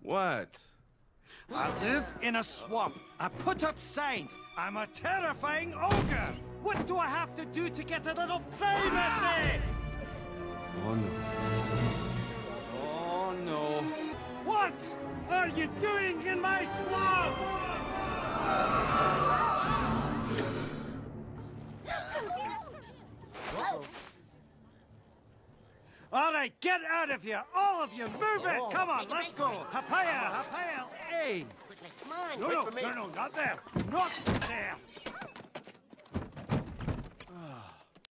What? I live in a swamp. I put up signs. I'm a terrifying ogre. What do I have to do to get a little privacy? Oh no. Oh no. What are you doing in my swamp? All right, get out of here, all of you. Move it. Come on, let's go. Hapaya, Hapaya. Hey. Come on, No, wait no, for me. no, no, not there. Not there.